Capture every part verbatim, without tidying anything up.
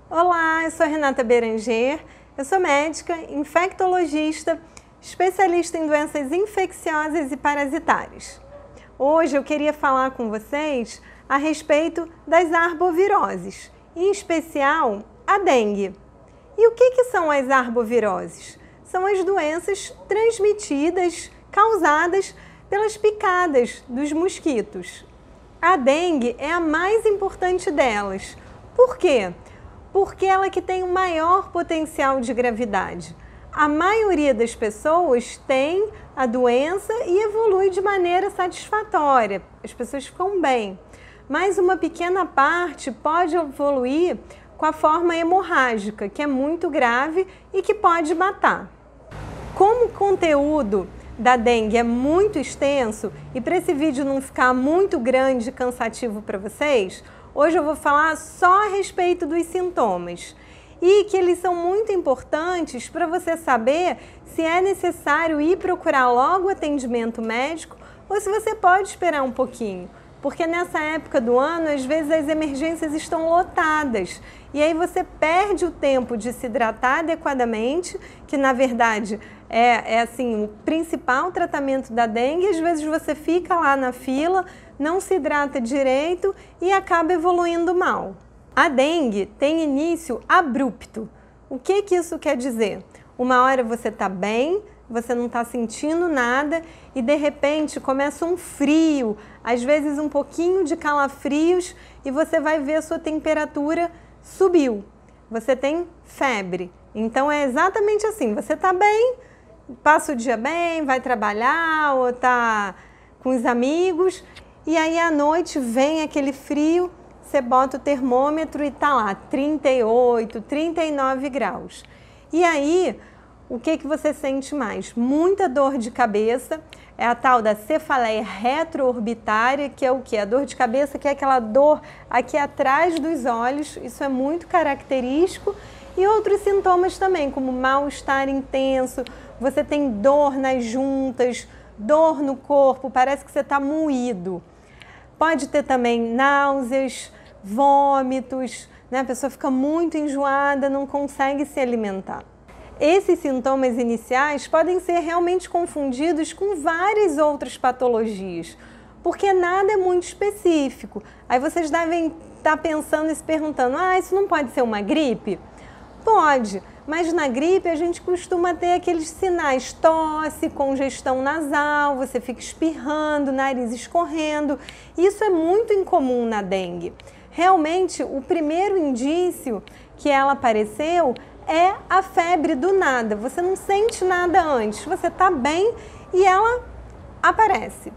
Olá, eu sou Renata Beranger, eu sou médica, infectologista, especialista em doenças infecciosas e parasitárias. Hoje eu queria falar com vocês a respeito das arboviroses, em especial a dengue. E o que que são as arboviroses? São as doenças transmitidas, causadas pelas picadas dos mosquitos. A dengue é a mais importante delas. Por quê? Porque ela que tem o maior potencial de gravidade. A maioria das pessoas tem a doença e evolui de maneira satisfatória. As pessoas ficam bem. Mas uma pequena parte pode evoluir com a forma hemorrágica, que é muito grave e que pode matar. Como o conteúdo da dengue é muito extenso e para esse vídeo não ficar muito grande e cansativo para vocês, hoje eu vou falar só a respeito dos sintomas e que eles são muito importantes para você saber se é necessário ir procurar logo atendimento médico ou se você pode esperar um pouquinho. Porque nessa época do ano, às vezes as emergências estão lotadas e aí você perde o tempo de se hidratar adequadamente, que na verdade é, é assim, o principal tratamento da dengue. Às vezes você fica lá na fila, não se hidrata direito e acaba evoluindo mal. A dengue tem início abrupto. O que que isso quer dizer? Uma hora você está bem, você não está sentindo nada e de repente começa um frio, às vezes um pouquinho de calafrios e você vai ver a sua temperatura subiu. Você tem febre. Então é exatamente assim, você está bem, passa o dia bem, vai trabalhar ou está com os amigos e aí à noite vem aquele frio, você bota o termômetro e está lá trinta e oito, trinta e nove graus. E aí o que que você sente mais? Muita dor de cabeça, é a tal da cefaleia retroorbitária, que é o que? A dor de cabeça, que é aquela dor aqui atrás dos olhos, isso é muito característico. E outros sintomas também, como mal-estar intenso, você tem dor nas juntas, dor no corpo, parece que você está moído. Pode ter também náuseas, vômitos, né? A pessoa fica muito enjoada, não consegue se alimentar. Esses sintomas iniciais podem ser realmente confundidos com várias outras patologias, porque nada é muito específico. Aí vocês devem estar pensando e se perguntando, ah, isso não pode ser uma gripe? Pode, mas na gripe a gente costuma ter aqueles sinais, tosse, congestão nasal, você fica espirrando, nariz escorrendo. Isso é muito incomum na dengue. Realmente, o primeiro indício que ela apareceu é a febre do nada, você não sente nada antes, você está bem e ela aparece.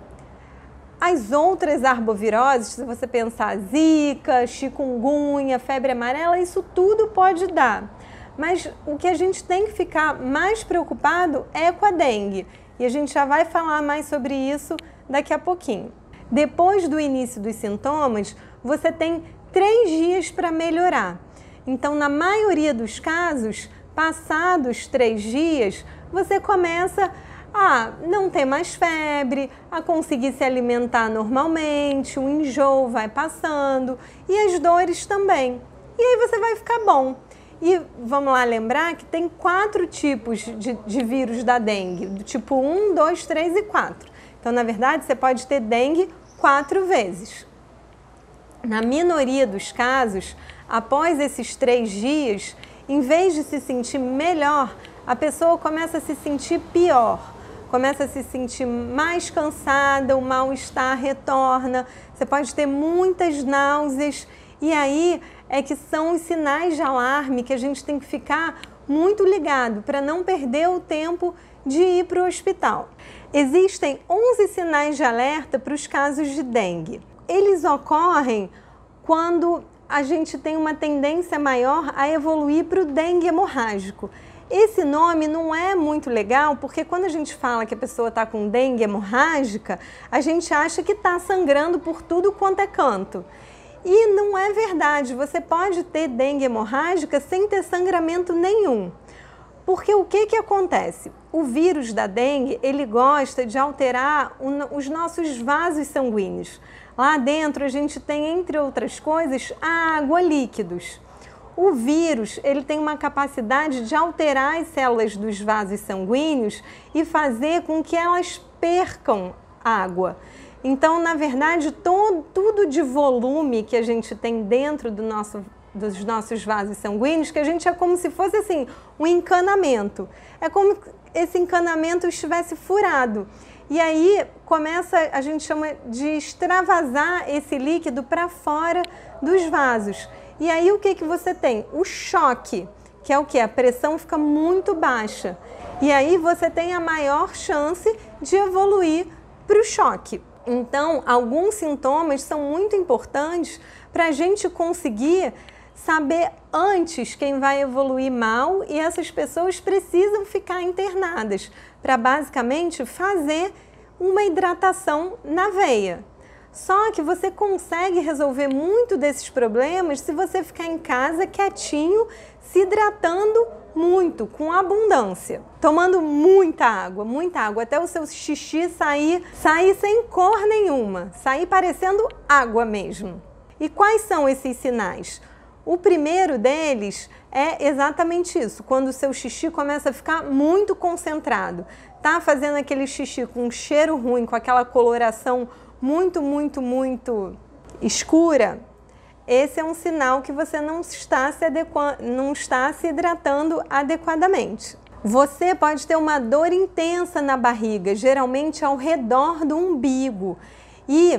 As outras arboviroses, se você pensar zika, chikungunya, febre amarela, isso tudo pode dar. Mas o que a gente tem que ficar mais preocupado é com a dengue. E a gente já vai falar mais sobre isso daqui a pouquinho. Depois do início dos sintomas, você tem três dias para melhorar. Então, na maioria dos casos, passados três dias, você começa a não ter mais febre, a conseguir se alimentar normalmente, o enjoo vai passando e as dores também. E aí você vai ficar bom. E vamos lá lembrar que tem quatro tipos de, de vírus da dengue, do tipo um, dois, três e quatro. Então, na verdade, você pode ter dengue quatro vezes. Na minoria dos casos, após esses três dias, em vez de se sentir melhor, a pessoa começa a se sentir pior, começa a se sentir mais cansada, o mal-estar retorna, você pode ter muitas náuseas e aí é que são os sinais de alarme que a gente tem que ficar muito ligado para não perder o tempo de ir para o hospital. Existem onze sinais de alerta para os casos de dengue. Eles ocorrem quando a gente tem uma tendência maior a evoluir para o dengue hemorrágico. Esse nome não é muito legal, porque quando a gente fala que a pessoa está com dengue hemorrágica, a gente acha que está sangrando por tudo quanto é canto. E não é verdade, você pode ter dengue hemorrágica sem ter sangramento nenhum. Porque o que que acontece? O vírus da dengue, ele gosta de alterar os nossos vasos sanguíneos. Lá dentro a gente tem, entre outras coisas, água, líquidos. O vírus, ele tem uma capacidade de alterar as células dos vasos sanguíneos e fazer com que elas percam água. Então, na verdade, todo, tudo de volume que a gente tem dentro do nosso, dos nossos vasos sanguíneos, que a gente é como se fosse assim, um encanamento. É como se esse encanamento estivesse furado. E aí começa, a gente chama de extravasar esse líquido para fora dos vasos. E aí o que que você tem? O choque, que é o que? A pressão fica muito baixa. E aí você tem a maior chance de evoluir para o choque. Então, alguns sintomas são muito importantes para a gente conseguir saber antes quem vai evoluir mal, e essas pessoas precisam ficar internadas para basicamente fazer uma hidratação na veia. Só que você consegue resolver muito desses problemas se você ficar em casa quietinho, se hidratando muito, com abundância, tomando muita água, muita água, até o seu xixi sair, sair sem cor nenhuma, sair parecendo água mesmo. E quais são esses sinais? O primeiro deles é exatamente isso, quando o seu xixi começa a ficar muito concentrado, tá fazendo aquele xixi com um cheiro ruim, com aquela coloração muito, muito, muito escura, esse é um sinal que você não está se adequando, não está se hidratando adequadamente. Você pode ter uma dor intensa na barriga, geralmente ao redor do umbigo, e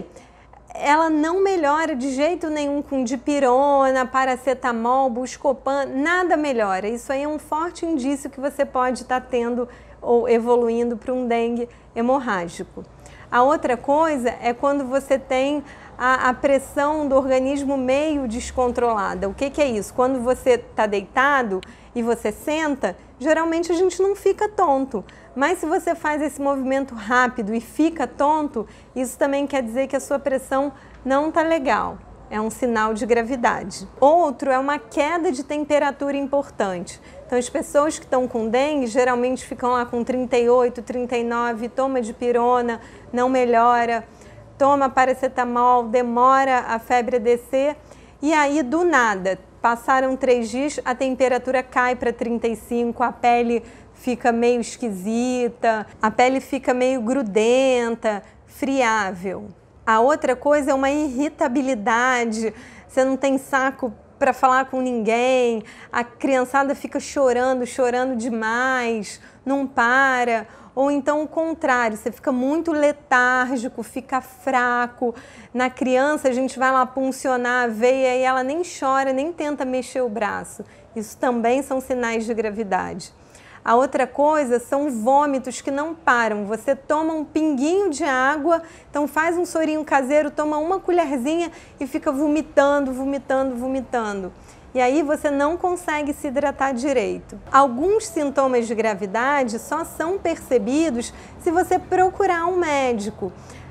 ela não melhora de jeito nenhum com dipirona, paracetamol, buscopan, nada melhora. Isso aí é um forte indício que você pode estar tendo ou evoluindo para um dengue hemorrágico. A outra coisa é quando você tem a, a pressão do organismo meio descontrolada. O que que é isso? Quando você está deitado e você senta, geralmente a gente não fica tonto. Mas se você faz esse movimento rápido e fica tonto, isso também quer dizer que a sua pressão não está legal. É um sinal de gravidade. Outro é uma queda de temperatura importante. Então, as pessoas que estão com dengue geralmente ficam lá com trinta e oito, trinta e nove, toma dipirona, não melhora, toma paracetamol, demora a febre a descer, e aí do nada, passaram três dias, a temperatura cai para trinta e cinco, a pele fica meio esquisita, a pele fica meio grudenta, friável. A outra coisa é uma irritabilidade, você não tem saco para falar com ninguém, a criançada fica chorando, chorando demais, não para, ou então o contrário, você fica muito letárgico, fica fraco. Na criança a gente vai lá puncionar a veia e ela nem chora, nem tenta mexer o braço. Isso também são sinais de gravidade. A outra coisa são vômitos que não param. Você toma um pinguinho de água, então faz um sorinho caseiro, toma uma colherzinha e fica vomitando, vomitando, vomitando. E aí você não consegue se hidratar direito. Alguns sintomas de gravidade só são percebidos se você procurar um médico.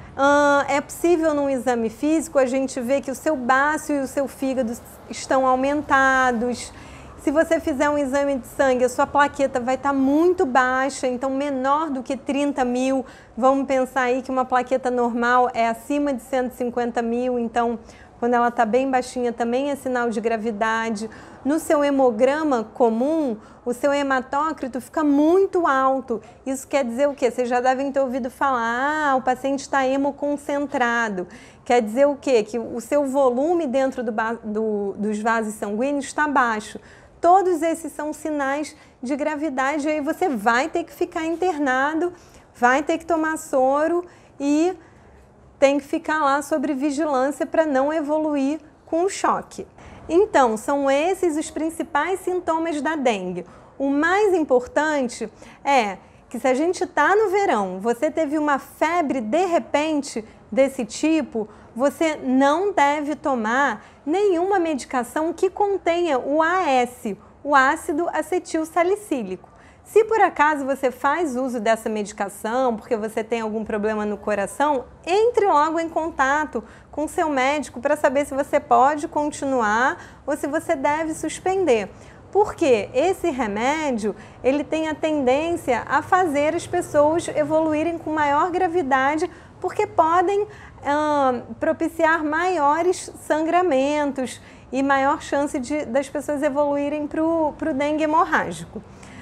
Uh, é possível num exame físico a gente ver que o seu baço e o seu fígado estão aumentados. Se você fizer um exame de sangue, a sua plaqueta vai estar muito baixa, então menor do que trinta mil. Vamos pensar aí que uma plaqueta normal é acima de cento e cinquenta mil, então quando ela está bem baixinha também é sinal de gravidade. No seu hemograma comum, o seu hematócrito fica muito alto. Isso quer dizer o quê? Vocês já devem ter ouvido falar, ah, o paciente está hemoconcentrado. Quer dizer o quê? Que o seu volume dentro do, do, dos vasos sanguíneos está baixo. Todos esses são sinais de gravidade, e aí você vai ter que ficar internado, vai ter que tomar soro e tem que ficar lá sob vigilância para não evoluir com o choque. Então, são esses os principais sintomas da dengue. O mais importante é que se a gente está no verão, você teve uma febre de repente desse tipo, você não deve tomar nenhuma medicação que contenha o A S, o ácido acetil salicílico. Se por acaso você faz uso dessa medicação porque você tem algum problema no coração, entre logo em contato com seu médico para saber se você pode continuar ou se você deve suspender. Porque esse remédio, ele tem a tendência a fazer as pessoas evoluírem com maior gravidade, porque podem hum, propiciar maiores sangramentos e maior chance de, das pessoas evoluírem para o dengue hemorrágico.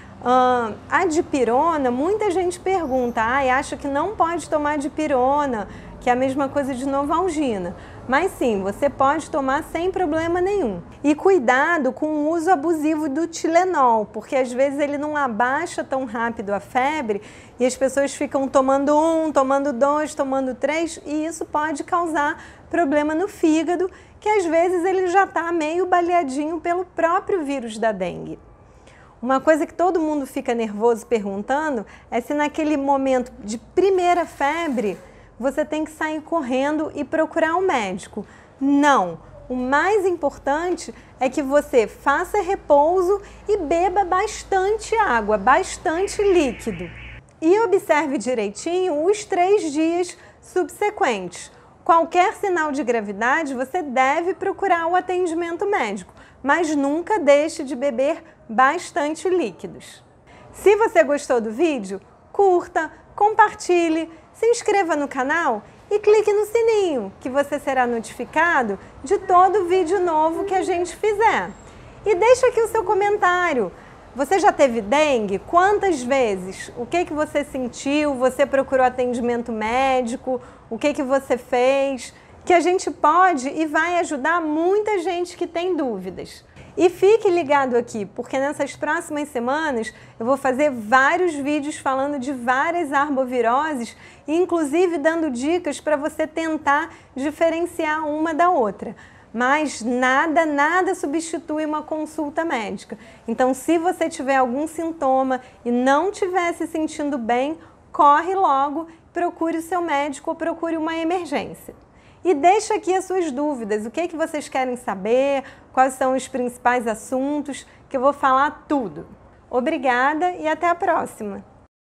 Uh, a dipirona, muita gente pergunta, ah, acha que não pode tomar dipirona, que é a mesma coisa de novalgina. Mas sim, você pode tomar sem problema nenhum. E cuidado com o uso abusivo do Tilenol, porque às vezes ele não abaixa tão rápido a febre e as pessoas ficam tomando um, tomando dois, tomando três, e isso pode causar problema no fígado, que às vezes ele já está meio baleadinho pelo próprio vírus da dengue. Uma coisa que todo mundo fica nervoso perguntando é se naquele momento de primeira febre você tem que sair correndo e procurar um médico. Não! O mais importante é que você faça repouso e beba bastante água, bastante líquido. E observe direitinho os três dias subsequentes. Qualquer sinal de gravidade, você deve procurar o atendimento médico, mas nunca deixe de beber bastante líquidos. Se você gostou do vídeo, curta, compartilhe, se inscreva no canal e clique no sininho, que você será notificado de todo vídeo novo que a gente fizer. E deixa aqui o seu comentário. Você já teve dengue? Quantas vezes? O que que você sentiu? Você procurou atendimento médico? O que que você fez? Que a gente pode e vai ajudar muita gente que tem dúvidas. E fique ligado aqui, porque nessas próximas semanas eu vou fazer vários vídeos falando de várias arboviroses, inclusive dando dicas para você tentar diferenciar uma da outra. Mas nada, nada substitui uma consulta médica. Então, se você tiver algum sintoma e não estiver se sentindo bem, corre logo, procure o seu médico ou procure uma emergência. E deixa aqui as suas dúvidas, o que é que vocês querem saber, quais são os principais assuntos, que eu vou falar tudo. Obrigada e até a próxima!